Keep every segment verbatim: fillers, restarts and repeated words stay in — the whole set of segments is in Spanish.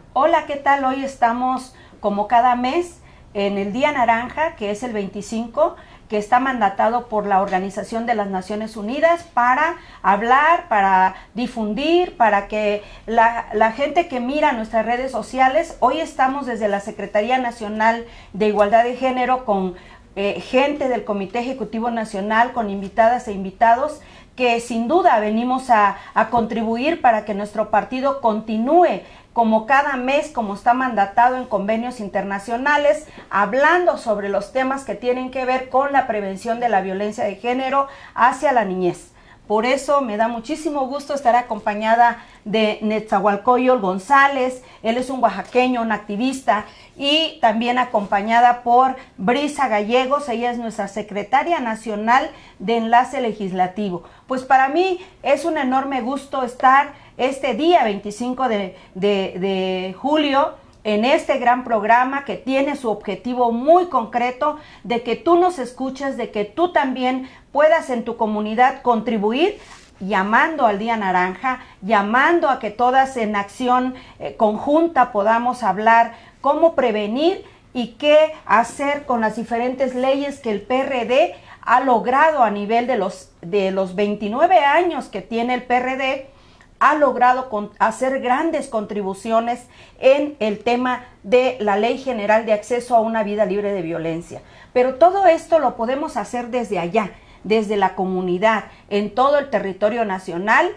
Hola, ¿qué tal? Hoy estamos como cada mes en el Día Naranja, que es el veinticinco, que está mandatado por la Organización de las Naciones Unidas para hablar, para difundir, para que la, la gente que mira nuestras redes sociales, hoy estamos desde la Secretaría Nacional de Igualdad de Género con eh, gente del Comité Ejecutivo Nacional, con invitadas e invitados, que sin duda venimos a, a contribuir para que nuestro partido continúe como cada mes, como está mandatado en convenios internacionales, hablando sobre los temas que tienen que ver con la prevención de la violencia de género hacia la niñez. Por eso me da muchísimo gusto estar acompañada de Netzahualcoyotl González. Él es un oaxaqueño, un activista, y también acompañada por Brisa Gallegos. Ella es nuestra secretaria nacional de Enlace Legislativo. Pues para mí es un enorme gusto estar este día veinticinco de, de, de julio en este gran programa que tiene su objetivo muy concreto de que tú nos escuches, de que tú también puedas en tu comunidad contribuir, llamando al Día Naranja, llamando a que todas en acción eh, conjunta podamos hablar cómo prevenir y qué hacer con las diferentes leyes que el P R D ha logrado a nivel de los, de los veintinueve años que tiene el P R D, ha logrado con, hacer grandes contribuciones en el tema de la Ley General de Acceso a una Vida Libre de Violencia. Pero todo esto lo podemos hacer desde allá, desde la comunidad, en todo el territorio nacional.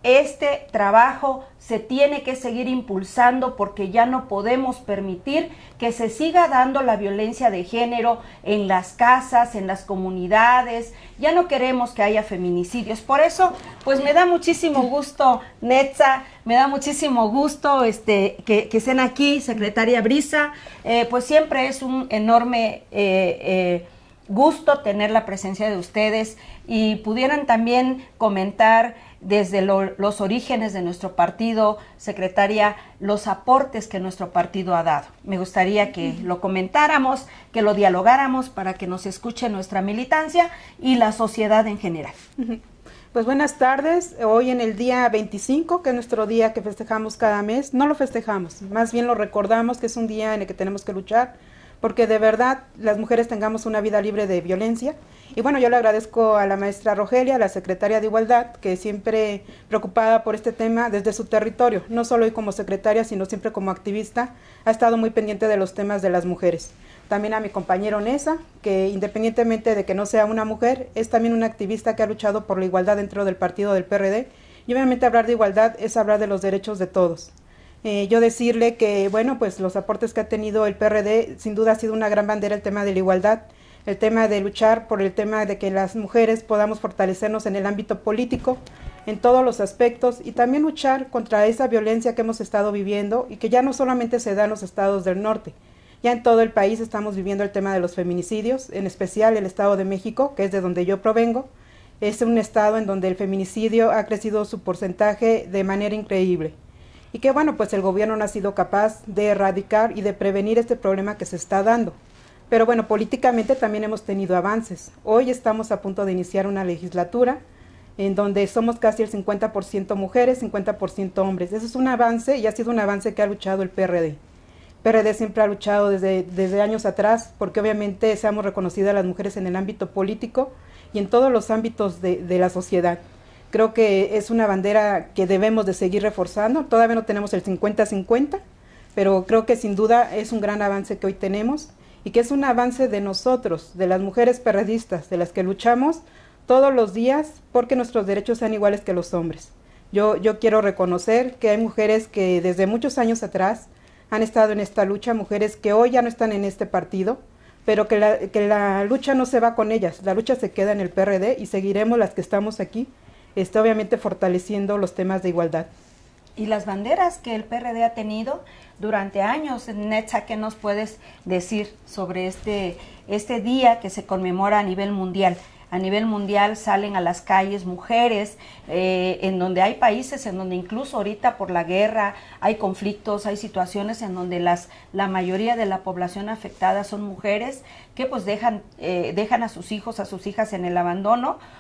Este trabajo se tiene que seguir impulsando porque ya no podemos permitir que se siga dando la violencia de género en las casas, en las comunidades. Ya no queremos que haya feminicidios. Por eso, pues me da muchísimo gusto, Netza, me da muchísimo gusto este, que, que estén aquí, secretaria Brisa. Eh, pues siempre es un enorme eh, eh, gusto tener la presencia de ustedes y pudieran también comentar desde lo, los orígenes de nuestro partido, secretaria, los aportes que nuestro partido ha dado. Me gustaría que lo comentáramos, que lo dialogáramos para que nos escuche nuestra militancia y la sociedad en general. Pues buenas tardes. Hoy en el día veinticinco, que es nuestro día que festejamos cada mes, no lo festejamos, más bien lo recordamos que es un día en el que tenemos que luchar porque de verdad las mujeres tengamos una vida libre de violencia. Y bueno, yo le agradezco a la maestra Rogelia, la secretaria de Igualdad, que siempre preocupada por este tema desde su territorio, no solo hoy como secretaria, sino siempre como activista, ha estado muy pendiente de los temas de las mujeres. También a mi compañero Nesa, que independientemente de que no sea una mujer, es también una activista que ha luchado por la igualdad dentro del partido del P R D, y obviamente hablar de igualdad es hablar de los derechos de todos. Eh, yo decirle que, bueno, pues los aportes que ha tenido el P R D, sin duda ha sido una gran bandera el tema de la igualdad, el tema de luchar por el tema de que las mujeres podamos fortalecernos en el ámbito político, en todos los aspectos, y también luchar contra esa violencia que hemos estado viviendo y que ya no solamente se da en los estados del norte, ya en todo el país estamos viviendo el tema de los feminicidios, en especial el Estado de México, que es de donde yo provengo, es un estado en donde el feminicidio ha crecido su porcentaje de manera increíble. Y que bueno, pues el gobierno no ha sido capaz de erradicar y de prevenir este problema que se está dando. Pero bueno, políticamente también hemos tenido avances. Hoy estamos a punto de iniciar una legislatura en donde somos casi el cincuenta por ciento mujeres, cincuenta por ciento hombres. Eso es un avance y ha sido un avance que ha luchado el P R D. P R D siempre ha luchado desde, desde años atrás porque obviamente seamos reconocidas las mujeres en el ámbito político y en todos los ámbitos de, de la sociedad. Creo que es una bandera que debemos de seguir reforzando. Todavía no tenemos el cincuenta cincuenta, pero creo que sin duda es un gran avance que hoy tenemos y que es un avance de nosotros, de las mujeres perredistas, de las que luchamos todos los días porque nuestros derechos sean iguales que los hombres. Yo, yo quiero reconocer que hay mujeres que desde muchos años atrás han estado en esta lucha, mujeres que hoy ya no están en este partido, pero que la, que la lucha no se va con ellas, la lucha se queda en el P R D y seguiremos las que estamos aquí, está obviamente fortaleciendo los temas de igualdad. Y las banderas que el P R D ha tenido durante años, Netza, ¿qué nos puedes decir sobre este, este día que se conmemora a nivel mundial? A nivel mundial salen a las calles mujeres, eh, en donde hay países en donde incluso ahorita por la guerra hay conflictos, hay situaciones en donde las, la mayoría de la población afectada son mujeres que pues dejan, eh, dejan a sus hijos, a sus hijas en el abandono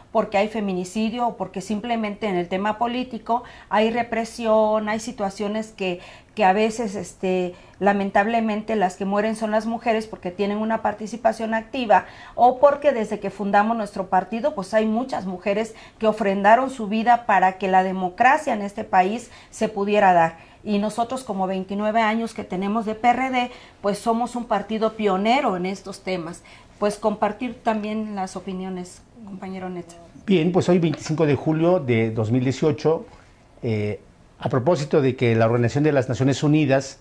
porque hay feminicidio o porque simplemente en el tema político hay represión, hay situaciones que, que a veces este, lamentablemente las que mueren son las mujeres porque tienen una participación activa o porque desde que fundamos nuestro partido pues hay muchas mujeres que ofrendaron su vida para que la democracia en este país se pudiera dar. Y nosotros como veintinueve años que tenemos de P R D, pues somos un partido pionero en estos temas. Pues compartir también las opiniones, compañero Neto. Bien, pues hoy veinticinco de julio de dos mil dieciocho, eh, a propósito de que la Organización de las Naciones Unidas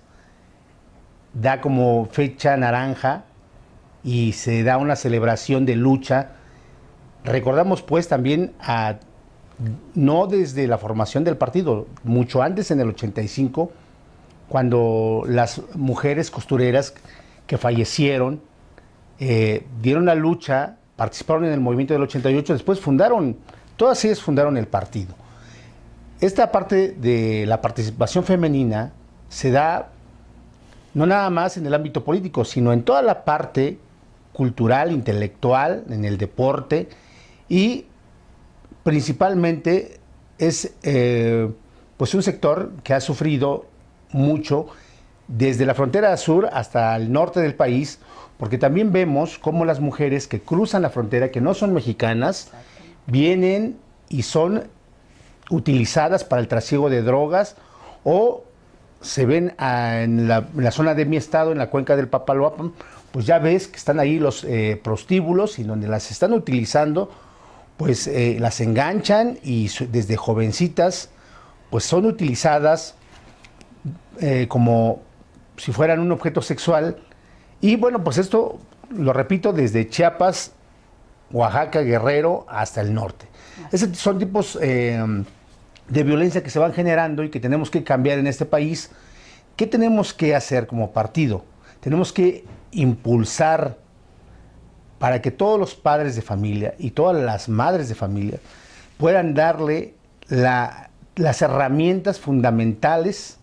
da como fecha naranja y se da una celebración de lucha, recordamos pues también a, no desde la formación del partido, mucho antes en el ochenta y cinco, cuando las mujeres costureras que fallecieron eh, dieron la lucha, participaron en el movimiento del ochenta y ocho, después fundaron, todas ellas fundaron el partido. Esta parte de la participación femenina se da no nada más en el ámbito político, sino en toda la parte cultural, intelectual, en el deporte, y principalmente es eh, pues un sector que ha sufrido mucho desde la frontera sur hasta el norte del país, porque también vemos cómo las mujeres que cruzan la frontera, que no son mexicanas, vienen y son utilizadas para el trasiego de drogas o se ven a, en, la, en la zona de mi estado, en la cuenca del Papaloapan, pues ya ves que están ahí los eh, prostíbulos y donde las están utilizando, pues eh, las enganchan y su, desde jovencitas pues son utilizadas eh, como si fueran un objeto sexual. Y bueno, pues esto lo repito desde Chiapas, Oaxaca, Guerrero hasta el norte. Esos son tipos eh, de violencia que se van generando y que tenemos que cambiar en este país. ¿Qué tenemos que hacer como partido? Tenemos que impulsar para que todos los padres de familia y todas las madres de familia puedan darle la, las herramientas fundamentales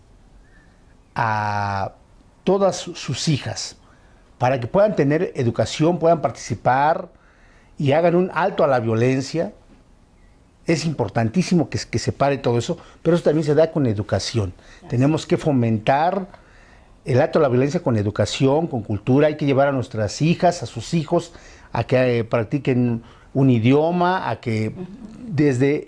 a todas sus hijas, para que puedan tener educación, puedan participar y hagan un alto a la violencia. Es importantísimo que, que se pare todo eso, pero eso también se da con educación. Gracias. Tenemos que fomentar el alto a la violencia con educación, con cultura. Hay que llevar a nuestras hijas, a sus hijos, a que eh, practiquen un idioma, a que uh-huh. desde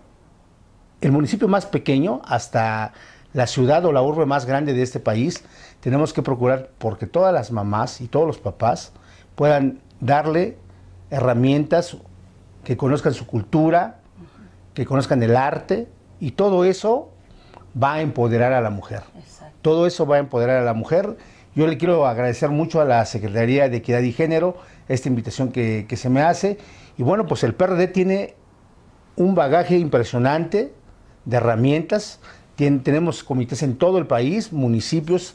el municipio más pequeño hasta la ciudad o la urbe más grande de este país, tenemos que procurar porque todas las mamás y todos los papás puedan darle herramientas, que conozcan su cultura, que conozcan el arte, y todo eso va a empoderar a la mujer. Exacto. Todo eso va a empoderar a la mujer. Yo le quiero agradecer mucho a la Secretaría de Equidad y Género esta invitación que, que se me hace. Y bueno, pues el P R D tiene un bagaje impresionante de herramientas. Tien, tenemos comités en todo el país, municipios,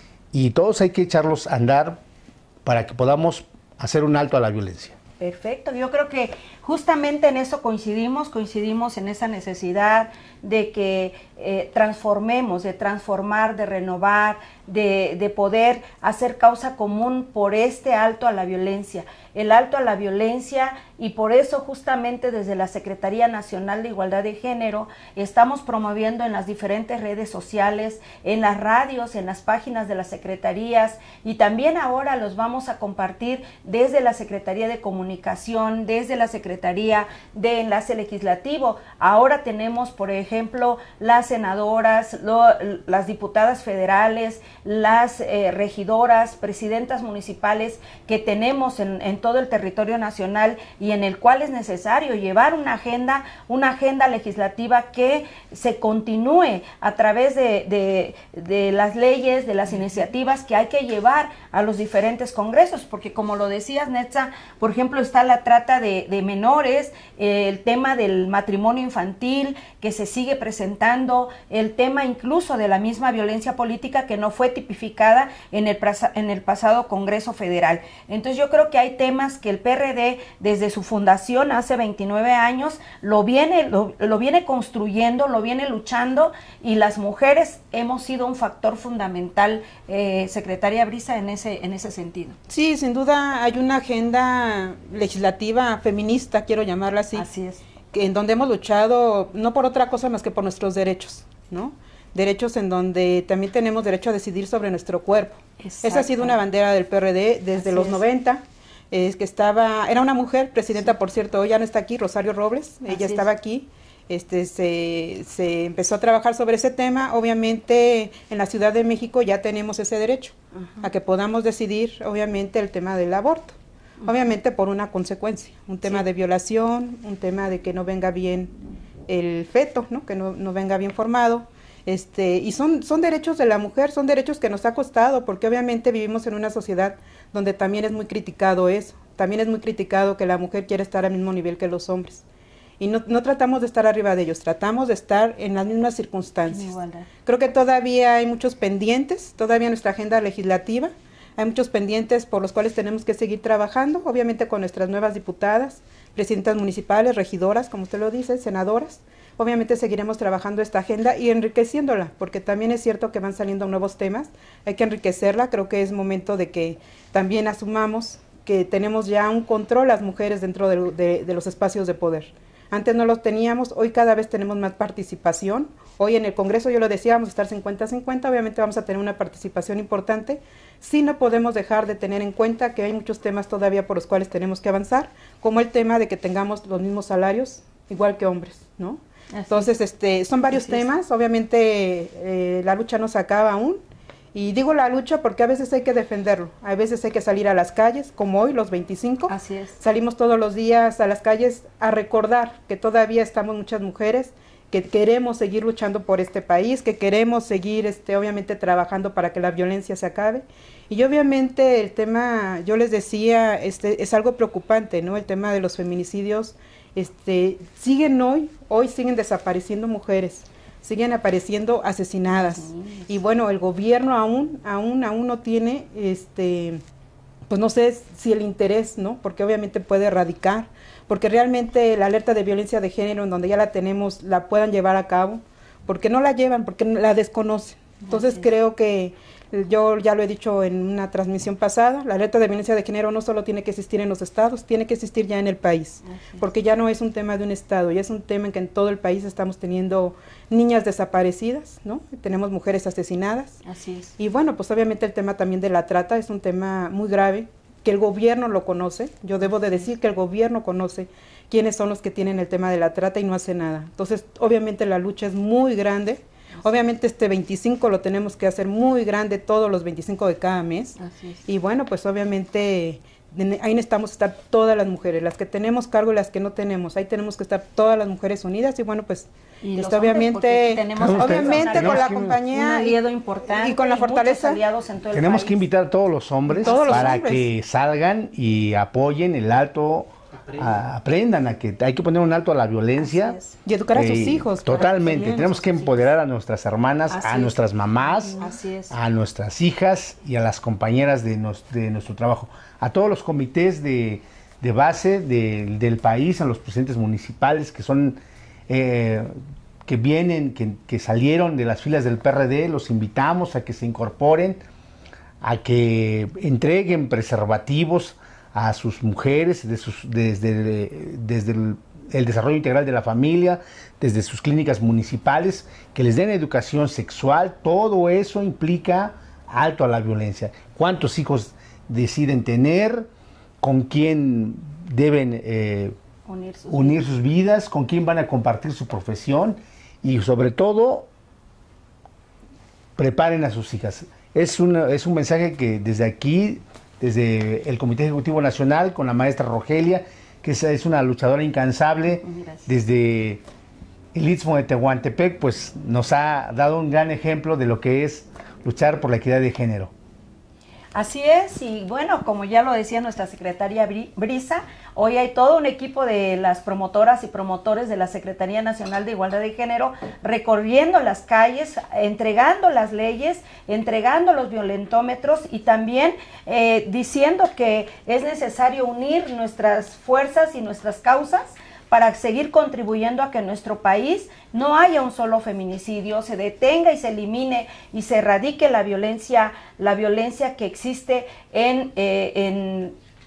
y todos hay que echarlos a andar para que podamos hacer un alto a la violencia. Perfecto, yo creo que justamente en eso coincidimos, coincidimos en esa necesidad de que eh, transformemos, de transformar, de renovar, de, de poder hacer causa común por este alto a la violencia, el alto a la violencia, y por eso justamente desde la Secretaría Nacional de Igualdad de Género estamos promoviendo en las diferentes redes sociales, en las radios, en las páginas de las secretarías, y también ahora los vamos a compartir desde la Secretaría de Comunicación, desde la Secretaría de Enlace Legislativo. Ahora tenemos, por ejemplo, las senadoras, lo, las diputadas federales, las eh, regidoras, presidentas municipales que tenemos en, en todo el territorio nacional, y en el cual es necesario llevar una agenda, una agenda legislativa que se continúe a través de, de, de las leyes, de las iniciativas que hay que llevar a los diferentes congresos, porque como lo decías, Netza, por ejemplo, está la trata de, de menores, eh, el tema del matrimonio infantil que se sigue presentando, el tema incluso de la misma violencia política que no fue tipificada en el, en el pasado Congreso Federal. Entonces yo creo que hay temas que el P R D desde su fundación hace veintinueve años lo viene, lo, lo viene construyendo, lo viene luchando, y las mujeres hemos sido un factor fundamental, eh, Secretaria Brisa, en ese, en ese sentido. Sí, sin duda hay una agenda legislativa feminista feminista, quiero llamarla así. Así es. Que, en donde hemos luchado no por otra cosa más que por nuestros derechos, ¿no? Derechos en donde también tenemos derecho a decidir sobre nuestro cuerpo. Exacto. Esa ha sido una bandera del P R D desde Así los es. noventa, es que estaba, era una mujer, presidenta, sí. por cierto, hoy ya no está aquí, Rosario Robles, Así ella estaba es. aquí. Este, se, se empezó a trabajar sobre ese tema. Obviamente en la Ciudad de México ya tenemos ese derecho uh-huh. a que podamos decidir, obviamente, el tema del aborto, uh-huh. obviamente por una consecuencia, un tema sí. de violación, un tema de que no venga bien el feto, ¿no? que no, no venga bien formado, este, y son, son derechos de la mujer, son derechos que nos ha costado, porque obviamente vivimos en una sociedad donde también es muy criticado eso, también es muy criticado que la mujer quiere estar al mismo nivel que los hombres. Y no, no tratamos de estar arriba de ellos, tratamos de estar en las mismas circunstancias. Creo que todavía hay muchos pendientes, todavía en nuestra agenda legislativa, hay muchos pendientes por los cuales tenemos que seguir trabajando, obviamente con nuestras nuevas diputadas, presidentas municipales, regidoras, como usted lo dice, senadoras. Obviamente seguiremos trabajando esta agenda y enriqueciéndola, porque también es cierto que van saliendo nuevos temas, hay que enriquecerla. Creo que es momento de que también asumamos que tenemos ya un control las mujeres dentro de, de, de los espacios de poder. Antes no los teníamos, hoy cada vez tenemos más participación. Hoy en el Congreso, yo lo decía, vamos a estar cincuenta a cincuenta, obviamente vamos a tener una participación importante. Sí, no podemos dejar de tener en cuenta que hay muchos temas todavía por los cuales tenemos que avanzar, como el tema de que tengamos los mismos salarios, igual que hombres, ¿no? Así Entonces, este, son varios temas, obviamente eh, la lucha no se acaba aún. Y digo la lucha porque a veces hay que defenderlo, a veces hay que salir a las calles, como hoy, los veinticinco. Así es. Salimos todos los días a las calles a recordar que todavía estamos muchas mujeres, que queremos seguir luchando por este país, que queremos seguir, este, obviamente, trabajando para que la violencia se acabe. Y obviamente el tema, yo les decía, este, es algo preocupante, ¿no? El tema de los feminicidios, este, siguen hoy, hoy siguen desapareciendo mujeres. Siguen apareciendo asesinadas sí. y bueno, el gobierno aún, aún, aún no tiene, este, pues no sé si el interés, ¿no? Porque obviamente puede erradicar, porque realmente la alerta de violencia de género, en donde ya la tenemos, la puedan llevar a cabo, porque no la llevan, porque la desconocen. Entonces creo que yo ya lo he dicho en una transmisión pasada, la alerta de violencia de género no solo tiene que existir en los estados, tiene que existir ya en el país, porque ya no es un tema de un estado, ya es un tema en que en todo el país estamos teniendo niñas desaparecidas, ¿no? Tenemos mujeres asesinadas. Así es. Y bueno, pues obviamente el tema también de la trata es un tema muy grave, que el gobierno lo conoce, yo debo de decir que el gobierno conoce quiénes son los que tienen el tema de la trata y no hace nada. Entonces, obviamente la lucha es muy grande. Obviamente este veinticinco lo tenemos que hacer muy grande todos los veinticinco de cada mes. Así es. Y bueno, pues obviamente ahí necesitamos estar todas las mujeres, las que tenemos cargo y las que no tenemos. Ahí tenemos que estar todas las mujeres unidas y bueno, pues y esto obviamente, tenemos, obviamente con la compañía un aliado importante y con la fortaleza. Aliados en todo el tenemos país. que invitar a todos los hombres todos los para hombres. que salgan y apoyen el alto. A, aprendan a que hay que poner un alto a la violencia y educar a sus eh, hijos. Totalmente, tenemos que empoderar a nuestras hermanas, Así a es. nuestras mamás, Así es. a nuestras hijas y a las compañeras de, nos, de nuestro trabajo, a todos los comités de, de base de, del país, a los presidentes municipales que son eh, que vienen, que, que salieron de las filas del P R D, los invitamos a que se incorporen, a que entreguen preservativos a sus mujeres de sus, desde, desde el, el desarrollo integral de la familia, desde sus clínicas municipales, que les den educación sexual. Todo eso implica alto a la violencia. ¿Cuántos hijos deciden tener? ¿Con quién deben eh, unir, sus, unir vidas. sus vidas? ¿Con quién van a compartir su profesión? Y sobre todo, preparen a sus hijas. Es, una, es un mensaje que desde aquí, desde el Comité Ejecutivo Nacional, con la maestra Rogelia, que es, es una luchadora incansable, Gracias. desde el Istmo de Tehuantepec, pues nos ha dado un gran ejemplo de lo que es luchar por la equidad de género. Así es, y bueno, como ya lo decía nuestra secretaria Brisa, hoy hay todo un equipo de las promotoras y promotores de la Secretaría Nacional de Igualdad de Género recorriendo las calles, entregando las leyes, entregando los violentómetros y también eh, diciendo que es necesario unir nuestras fuerzas y nuestras causas para seguir contribuyendo a que en nuestro país no haya un solo feminicidio, se detenga y se elimine y se erradique la violencia, la violencia que existe en, eh, en,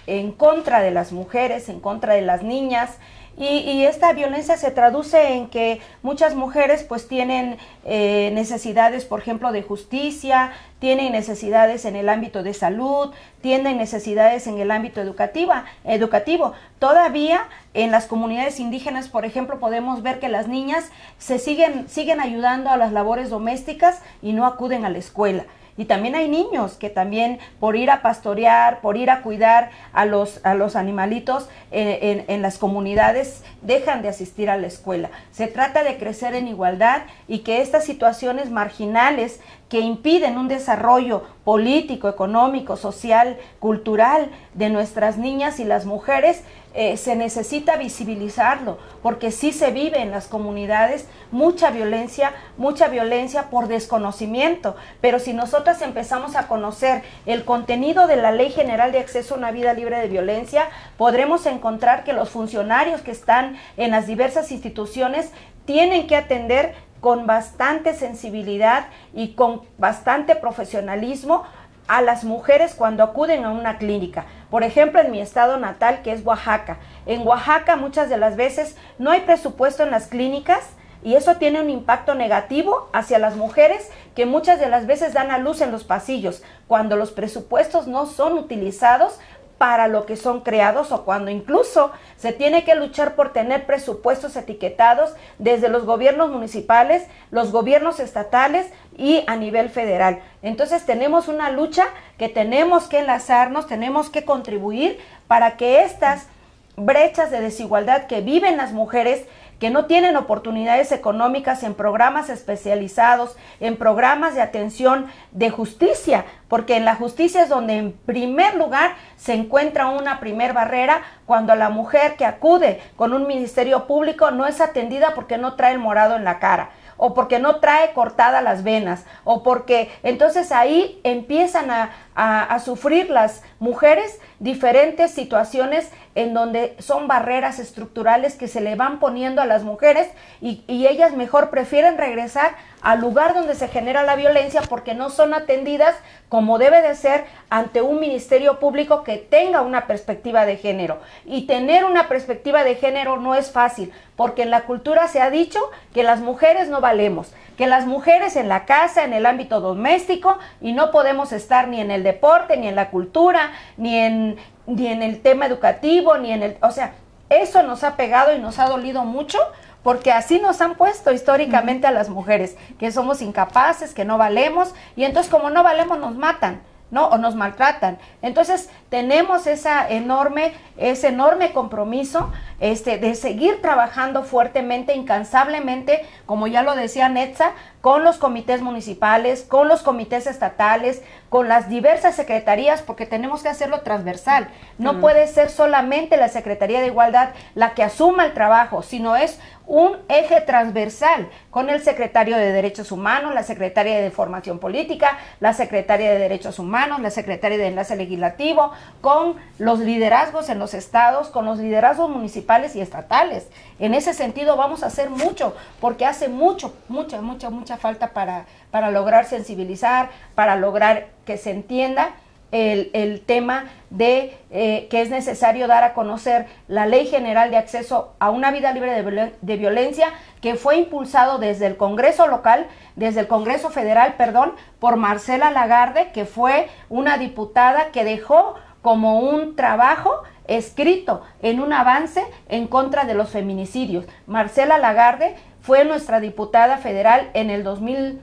en contra de las mujeres, en contra de las niñas. Y, y esta violencia se traduce en que muchas mujeres pues tienen eh, necesidades, por ejemplo, de justicia, tienen necesidades en el ámbito de salud, tienen necesidades en el ámbito educativa, educativo. Todavía en las comunidades indígenas, por ejemplo, podemos ver que las niñas se siguen, siguen ayudando a las labores domésticas y no acuden a la escuela. Y también hay niños que también por ir a pastorear, por ir a cuidar a los, a los animalitos en, en, en las comunidades, dejan de asistir a la escuela. Se trata de crecer en igualdad y que estas situaciones marginales que impiden un desarrollo político, económico, social, cultural de nuestras niñas y las mujeres, eh, se necesita visibilizarlo, porque sí se vive en las comunidades mucha violencia, mucha violencia por desconocimiento, pero si nosotras empezamos a conocer el contenido de la Ley General de Acceso a una Vida Libre de Violencia, podremos encontrar que los funcionarios que están en las diversas instituciones tienen que atender con bastante sensibilidad y con bastante profesionalismo a las mujeres cuando acuden a una clínica. Por ejemplo, en mi estado natal, que es Oaxaca. En Oaxaca muchas de las veces no hay presupuesto en las clínicas y eso tiene un impacto negativo hacia las mujeres que muchas de las veces dan a luz en los pasillos, cuando los presupuestos no son utilizados para lo que son creados o cuando incluso se tiene que luchar por tener presupuestos etiquetados desde los gobiernos municipales, los gobiernos estatales y a nivel federal. Entonces tenemos una lucha que tenemos que enlazarnos, tenemos que contribuir para que estas brechas de desigualdad que viven las mujeres, que no tienen oportunidades económicas en programas especializados, en programas de atención de justicia, porque en la justicia es donde en primer lugar se encuentra una primer barrera cuando la mujer que acude con un ministerio público no es atendida porque no trae el morado en la cara, o porque no trae cortadas las venas, o porque entonces ahí empiezan a, a, a sufrir las mujeres diferentes situaciones en donde son barreras estructurales que se le van poniendo a las mujeres y, y ellas mejor prefieren regresar al lugar donde se genera la violencia porque no son atendidas como debe de ser ante un ministerio público que tenga una perspectiva de género. Y tener una perspectiva de género no es fácil, porque en la cultura se ha dicho que las mujeres no valemos, que las mujeres en la casa, en el ámbito doméstico, y no podemos estar ni en el deporte, ni en la cultura, ni en, ni en el tema educativo, ni en el... O sea, eso nos ha pegado y nos ha dolido mucho, porque así nos han puesto históricamente a las mujeres, que somos incapaces, que no valemos, y entonces como no valemos nos matan, ¿no? O nos maltratan. Entonces tenemos esa enorme, ese enorme compromiso este, de seguir trabajando fuertemente, incansablemente, como ya lo decía Netza, con los comités municipales, con los comités estatales, con las diversas secretarías, porque tenemos que hacerlo transversal. No uh-huh. puede ser solamente la Secretaría de Igualdad la que asuma el trabajo, sino es un eje transversal con el secretario de Derechos Humanos, la secretaria de Formación Política, la secretaria de Derechos Humanos, la secretaria de Enlace Legislativo, con los liderazgos en los estados, con los liderazgos municipales y estatales. En ese sentido vamos a hacer mucho, porque hace mucho, mucha, mucha, mucha falta para, para lograr sensibilizar, para lograr que se entienda El, el tema de eh, que es necesario dar a conocer la Ley General de Acceso a una Vida Libre de, de Violencia, que fue impulsado desde el Congreso local, desde el Congreso Federal, perdón, por Marcela Lagarde, que fue una diputada que dejó como un trabajo escrito en un avance en contra de los feminicidios. Marcela Lagarde fue nuestra diputada federal en el dos mil,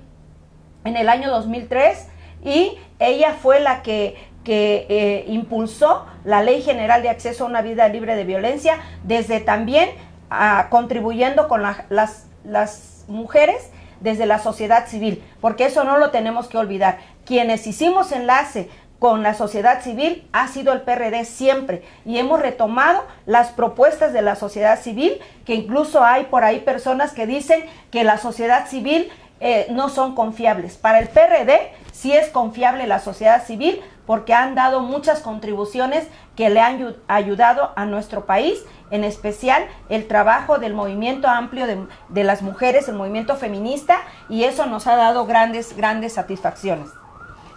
en el año dos mil tres, y ella fue la que, que eh, impulsó la Ley General de Acceso a una Vida Libre de Violencia, desde también uh, contribuyendo con la, las, las mujeres desde la sociedad civil, porque eso no lo tenemos que olvidar. Quienes hicimos enlace con la sociedad civil ha sido el P R D siempre, y hemos retomado las propuestas de la sociedad civil, que incluso hay por ahí personas que dicen que la sociedad civil eh, no son confiables. Para el P R D sí es confiable la sociedad civil, porque han dado muchas contribuciones que le han ayudado a nuestro país, en especial el trabajo del movimiento amplio de, de las mujeres, el movimiento feminista, y eso nos ha dado grandes, grandes satisfacciones.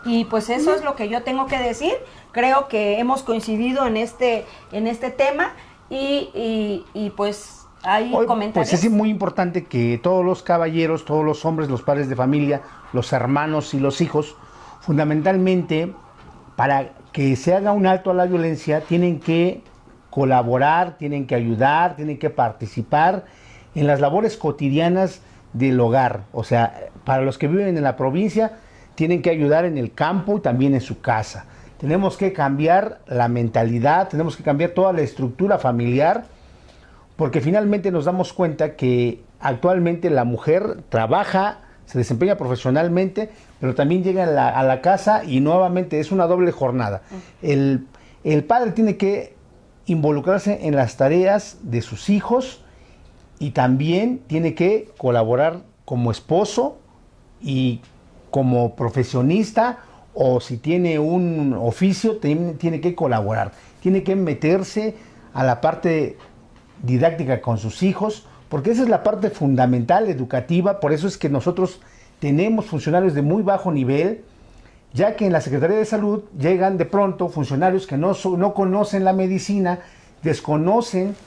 Y pues eso uh-huh. es lo que yo tengo que decir. Creo que hemos coincidido en este, en este tema y, y, y pues hay Hoy, comentarios. Pues es muy importante que todos los caballeros, todos los hombres, los padres de familia, los hermanos y los hijos, fundamentalmente, para que se haga un alto a la violencia, tienen que colaborar, tienen que ayudar, tienen que participar en las labores cotidianas del hogar. O sea, para los que viven en la provincia, tienen que ayudar en el campo y también en su casa. Tenemos que cambiar la mentalidad, tenemos que cambiar toda la estructura familiar, porque finalmente nos damos cuenta que actualmente la mujer trabaja, se desempeña profesionalmente, pero también llega a la, a la casa y nuevamente es una doble jornada. El, el padre tiene que involucrarse en las tareas de sus hijos y también tiene que colaborar como esposo y como profesionista, o si tiene un oficio, tiene, tiene que colaborar. Tiene que meterse a la parte didáctica con sus hijos, porque esa es la parte fundamental, educativa. Por eso es que nosotros tenemos funcionarios de muy bajo nivel, ya que en la Secretaría de Salud llegan de pronto funcionarios que no, no conocen la medicina, desconocen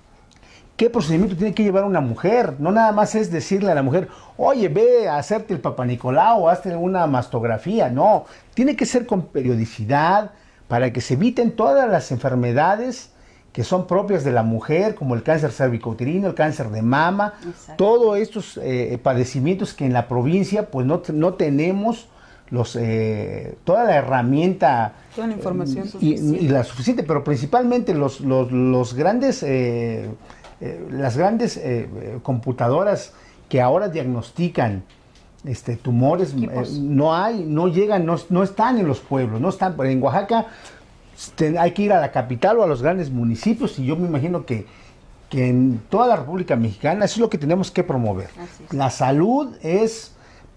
qué procedimiento tiene que llevar una mujer. No nada más es decirle a la mujer, oye, ve a hacerte el Papá Nicolau o hazte una mastografía. No, tiene que ser con periodicidad para que se eviten todas las enfermedades que son propias de la mujer, como el cáncer cervicouterino, el cáncer de mama, todos estos eh, padecimientos que en la provincia pues no, no tenemos los eh, toda la herramienta, toda la información eh, suficiente. Y, y la suficiente, pero principalmente los, los, los grandes, eh, eh, las grandes eh, computadoras que ahora diagnostican este, tumores, eh, no hay, no llegan, no, no están en los pueblos, no están, en Oaxaca hay que ir a la capital o a los grandes municipios, y yo me imagino que, que en toda la República Mexicana eso es lo que tenemos que promover. La salud es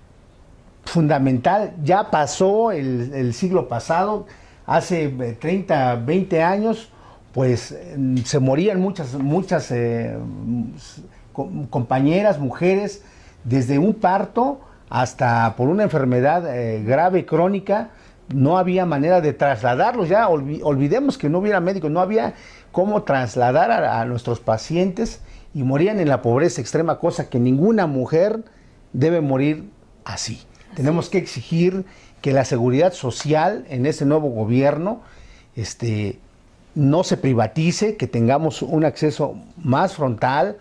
fundamental. Ya pasó el, el siglo pasado, hace treinta, veinte años, pues se morían muchas, muchas eh, compañeras, mujeres, desde un parto hasta por una enfermedad eh, grave, crónica. No había manera de trasladarlos, ya olvi olvidemos que no hubiera médicos, no había cómo trasladar a, a nuestros pacientes y morían en la pobreza extrema, cosa que ninguna mujer debe morir así. así Tenemos es. que exigir que la seguridad social en este nuevo gobierno este, no se privatice, que tengamos un acceso más frontal,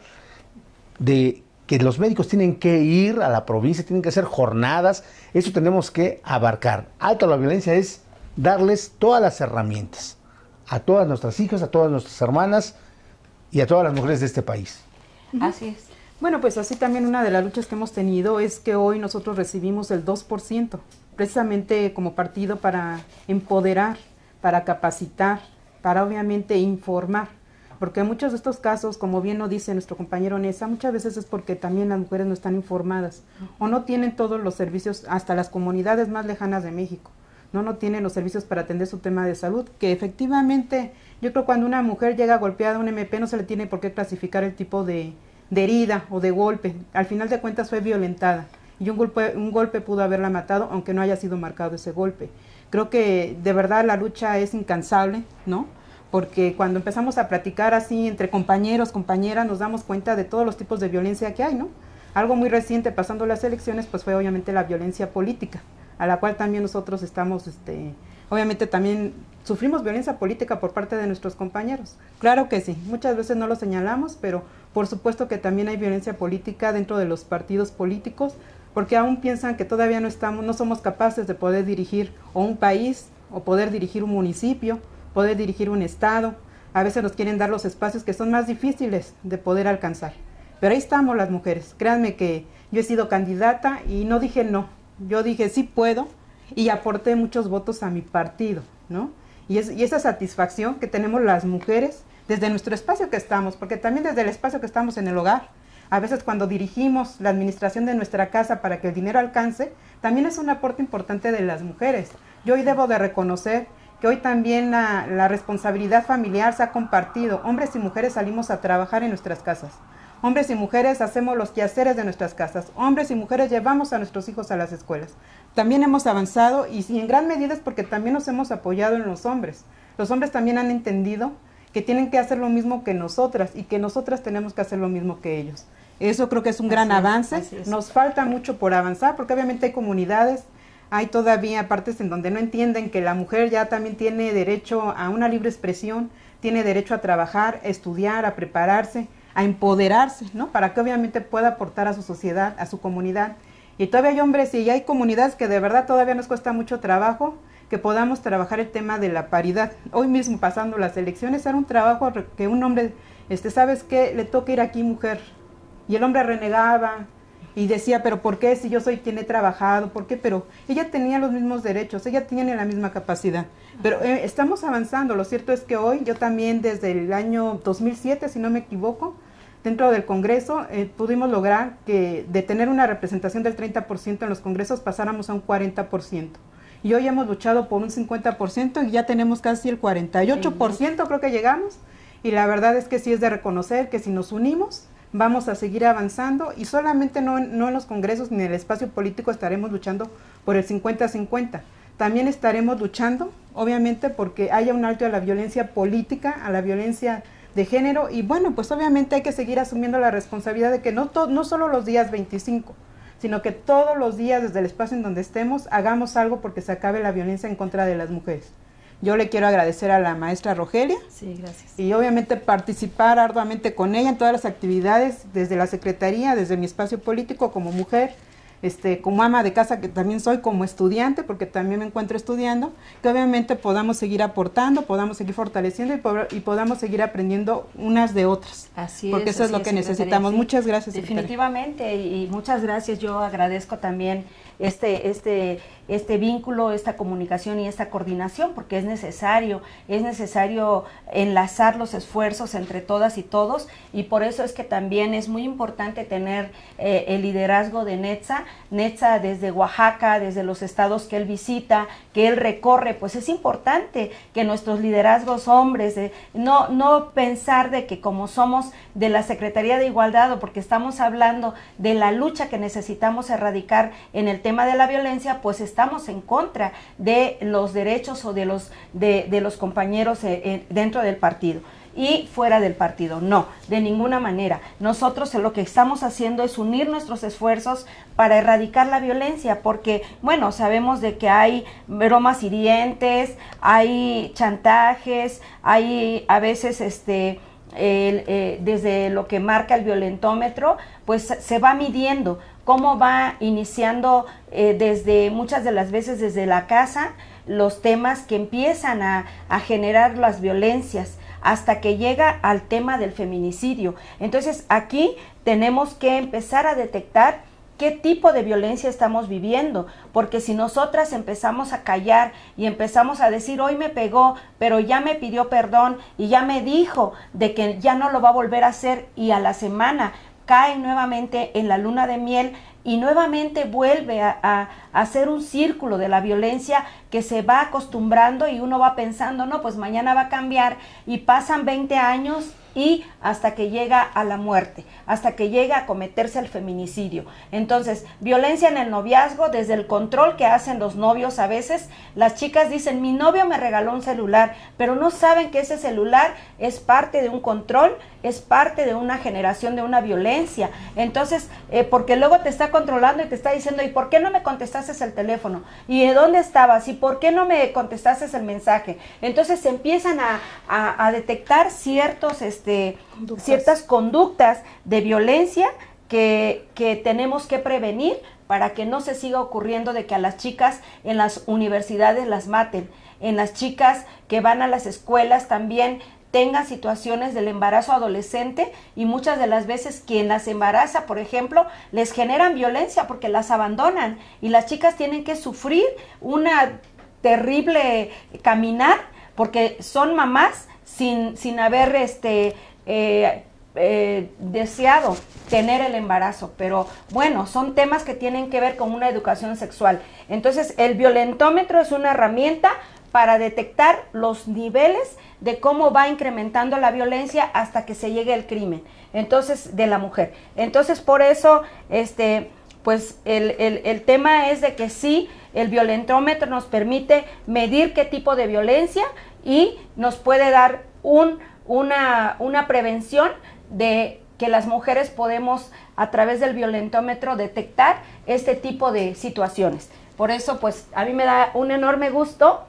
de que los médicos tienen que ir a la provincia, tienen que hacer jornadas. Eso tenemos que abarcar. Alto a la violencia es darles todas las herramientas a todas nuestras hijas, a todas nuestras hermanas y a todas las mujeres de este país. Uh-huh. Así es. Bueno, pues así también una de las luchas que hemos tenido es que hoy nosotros recibimos el dos por ciento, precisamente como partido para empoderar, para capacitar, para obviamente informar. Porque muchos de estos casos, como bien lo dice nuestro compañero Nesa, muchas veces es porque también las mujeres no están informadas o no tienen todos los servicios, hasta las comunidades más lejanas de México, no, no tienen los servicios para atender su tema de salud, que efectivamente, yo creo que cuando una mujer llega golpeada a un M P no se le tiene por qué clasificar el tipo de, de herida o de golpe. Al final de cuentas fue violentada y un golpe, un golpe pudo haberla matado, aunque no haya sido marcado ese golpe. Creo que de verdad la lucha es incansable, ¿no? Porque cuando empezamos a platicar así entre compañeros, compañeras, nos damos cuenta de todos los tipos de violencia que hay, ¿no? Algo muy reciente, pasando las elecciones, pues fue obviamente la violencia política, a la cual también nosotros estamos, este, obviamente también sufrimos violencia política por parte de nuestros compañeros. Claro que sí, muchas veces no lo señalamos, pero por supuesto que también hay violencia política dentro de los partidos políticos, porque aún piensan que todavía no estamos, no somos capaces de poder dirigir o un país, o poder dirigir un municipio, poder dirigir un estado. A veces nos quieren dar los espacios que son más difíciles de poder alcanzar. Pero ahí estamos las mujeres. Créanme que yo he sido candidata y no dije no. Yo dije sí puedo y aporté muchos votos a mi partido, ¿no? Y, es, y esa satisfacción que tenemos las mujeres desde nuestro espacio que estamos, porque también desde el espacio que estamos en el hogar, a veces cuando dirigimos la administración de nuestra casa para que el dinero alcance, también es un aporte importante de las mujeres. Yo hoy debo de reconocer que hoy también la, la responsabilidad familiar se ha compartido. Hombres y mujeres salimos a trabajar en nuestras casas. Hombres y mujeres hacemos los quehaceres de nuestras casas. Hombres y mujeres llevamos a nuestros hijos a las escuelas. También hemos avanzado y, y en gran medida es porque también nos hemos apoyado en los hombres. Los hombres también han entendido que tienen que hacer lo mismo que nosotras y que nosotras tenemos que hacer lo mismo que ellos. Eso creo que es un gran Así es, avance. así es. Nos falta mucho por avanzar porque obviamente hay comunidades, hay todavía partes en donde no entienden que la mujer ya también tiene derecho a una libre expresión, tiene derecho a trabajar, a estudiar, a prepararse, a empoderarse, ¿no? Para que obviamente pueda aportar a su sociedad, a su comunidad. Y todavía hay hombres y hay comunidades que de verdad todavía nos cuesta mucho trabajo que podamos trabajar el tema de la paridad. Hoy mismo pasando las elecciones era un trabajo que un hombre, este, ¿sabes qué? Le toca ir aquí mujer. Y el hombre renegaba y decía, pero ¿por qué? Si yo soy quien he trabajado, ¿por qué? Pero ella tenía los mismos derechos, ella tiene la misma capacidad. Pero eh, estamos avanzando. Lo cierto es que hoy yo también desde el año dos mil siete, si no me equivoco, dentro del Congreso eh, pudimos lograr que de tener una representación del treinta por ciento en los congresos pasáramos a un cuarenta por ciento. Y hoy hemos luchado por un cincuenta por ciento y ya tenemos casi el cuarenta y ocho por ciento, creo que llegamos. Y la verdad es que sí es de reconocer que si nos unimos vamos a seguir avanzando y solamente no, no en los congresos ni en el espacio político estaremos luchando por el cincuenta cincuenta. También estaremos luchando, obviamente, porque haya un alto a la violencia política, a la violencia de género, y bueno, pues obviamente hay que seguir asumiendo la responsabilidad de que no, to, no solo los días veinticinco, sino que todos los días desde el espacio en donde estemos, hagamos algo porque se acabe la violencia en contra de las mujeres. Yo le quiero agradecer a la maestra Rogelia. Sí, gracias. Y obviamente participar arduamente con ella en todas las actividades, desde la Secretaría, desde mi espacio político como mujer, Este, como ama de casa que también soy, como estudiante, porque también me encuentro estudiando, que obviamente podamos seguir aportando, podamos seguir fortaleciendo y, po y podamos seguir aprendiendo unas de otras. Así porque es, eso es lo que necesitamos. Sí. Muchas gracias, definitivamente, secretaria. Y muchas gracias. Yo agradezco también este, este, este vínculo, esta comunicación y esta coordinación, porque es necesario, es necesario enlazar los esfuerzos entre todas y todos, y por eso es que también es muy importante tener eh, el liderazgo de Netza. Netza desde Oaxaca, desde los estados que él visita, que él recorre, pues es importante que nuestros liderazgos hombres, eh, no, no pensar de que como somos de la Secretaría de Igualdad o porque estamos hablando de la lucha que necesitamos erradicar en el tema de la violencia, pues estamos en contra de los derechos o de los, de, de los compañeros eh, eh, dentro del partido y fuera del partido. No, de ninguna manera. Nosotros lo que estamos haciendo es unir nuestros esfuerzos para erradicar la violencia, porque, bueno, sabemos de que hay bromas hirientes, hay chantajes, hay a veces, este, el, eh, desde lo que marca el violentómetro, pues se va midiendo cómo va iniciando eh, desde, muchas de las veces desde la casa, los temas que empiezan a, a generar las violencias, hasta que llega al tema del feminicidio. Entonces aquí tenemos que empezar a detectar qué tipo de violencia estamos viviendo, porque si nosotras empezamos a callar y empezamos a decir, hoy me pegó, pero ya me pidió perdón y ya me dijo de que ya no lo va a volver a hacer, y a la semana cae nuevamente en la luna de miel y nuevamente vuelve a, a, a hacer un círculo de la violencia que se va acostumbrando y uno va pensando, no, pues mañana va a cambiar, y pasan veinte años y hasta que llega a la muerte, hasta que llega a cometerse el feminicidio. Entonces, violencia en el noviazgo, desde el control que hacen los novios a veces, las chicas dicen, mi novio me regaló un celular, pero no saben que ese celular es parte de un control, es parte de una generación de una violencia. Entonces, eh, porque luego te está controlando y te está diciendo, ¿y por qué no me contestaste el teléfono? ¿Y de dónde estabas? ¿Y por qué no me contestaste el mensaje? Entonces se empiezan a, a, a detectar ciertos, este, conductas. ciertas conductas de violencia que, que tenemos que prevenir para que no se siga ocurriendo de que a las chicas en las universidades las maten, en las chicas que van a las escuelas también tengan situaciones del embarazo adolescente, y muchas de las veces quien las embaraza, por ejemplo, les generan violencia porque las abandonan y las chicas tienen que sufrir una terrible caminar porque son mamás sin, sin haber este eh, eh, deseado tener el embarazo. Pero bueno, son temas que tienen que ver con una educación sexual. Entonces el violentómetro es una herramienta para detectar los niveles de cómo va incrementando la violencia hasta que se llegue el crimen, entonces, de la mujer. Entonces, por eso, este, pues, el, el, el tema es de que sí, el violentómetro nos permite medir qué tipo de violencia y nos puede dar un, una, una prevención de que las mujeres podemos, a través del violentómetro, detectar este tipo de situaciones. Por eso, pues, a mí me da un enorme gusto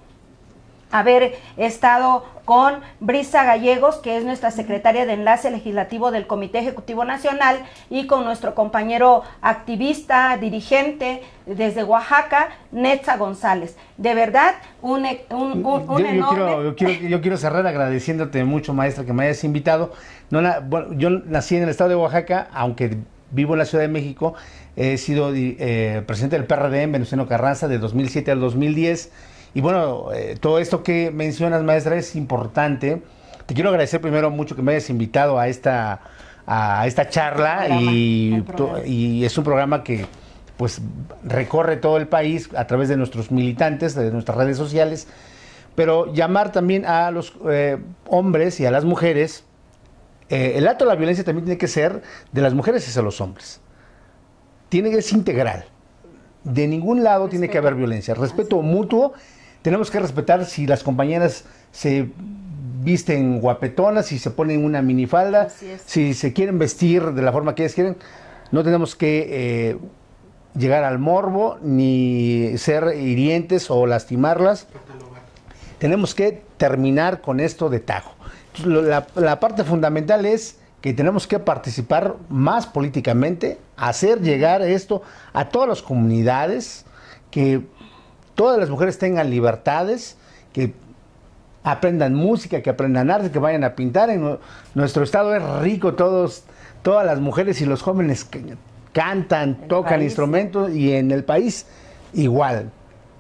haber estado con Brisa Gallegos, que es nuestra secretaria de Enlace Legislativo del Comité Ejecutivo Nacional, y con nuestro compañero activista, dirigente desde Oaxaca, Netza González. De verdad, un, un, un, un yo, enorme... Yo quiero, yo, quiero, yo quiero cerrar agradeciéndote mucho, maestra, que me hayas invitado. No, na, bueno, yo nací en el estado de Oaxaca, aunque vivo en la Ciudad de México. He sido eh, presidente del P R D en Venustiano Carranza de dos mil siete al dos mil diez. Y bueno, eh, todo esto que mencionas, maestra, es importante. Te quiero agradecer primero mucho que me hayas invitado a esta, a esta charla, programa, y, y es un programa que pues recorre todo el país a través de nuestros militantes, de nuestras redes sociales, pero llamar también a los eh, hombres y a las mujeres. Eh, el acto de la violencia también tiene que ser de las mujeres hacia los hombres. Tiene que ser integral. De ningún lado Respeto. Tiene que haber violencia. Respeto Así. mutuo. Tenemos que respetar si las compañeras se visten guapetonas, si se ponen una minifalda, si se quieren vestir de la forma que ellas quieren. No tenemos que eh, llegar al morbo, ni ser hirientes o lastimarlas. Tenemos que terminar con esto de tajo. La, la parte fundamental es que tenemos que participar más políticamente, hacer llegar esto a todas las comunidades, que todas las mujeres tengan libertades, que aprendan música, que aprendan arte, que vayan a pintar. En nuestro estado es rico, todos, todas las mujeres y los jóvenes que cantan, el tocan país, instrumentos, y en el país igual.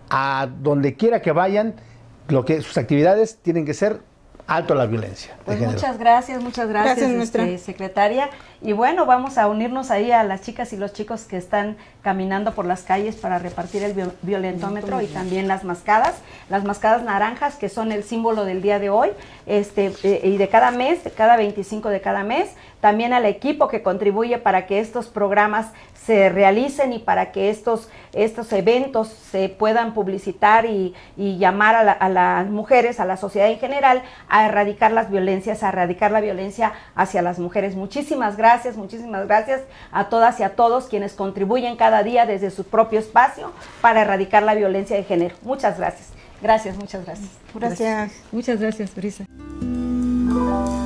A donde quiera que vayan, lo que sus actividades tienen que ser alto a la violencia. Pues muchas gracias, muchas gracias, gracias este, secretaria. Y bueno, vamos a unirnos ahí a las chicas y los chicos que están caminando por las calles para repartir el violentómetro, y también las mascadas, las mascadas naranjas, que son el símbolo del día de hoy, este eh, y de cada mes, de cada veinticinco de cada mes. También al equipo que contribuye para que estos programas se realicen y para que estos, estos eventos se puedan publicitar y, y llamar a, la, a las mujeres, a la sociedad en general, a erradicar las violencias, a erradicar la violencia hacia las mujeres. Muchísimas gracias, muchísimas gracias a todas y a todos quienes contribuyen cada día desde su propio espacio para erradicar la violencia de género. Muchas gracias. Gracias, muchas gracias. Gracias. Muchas gracias, Brisa.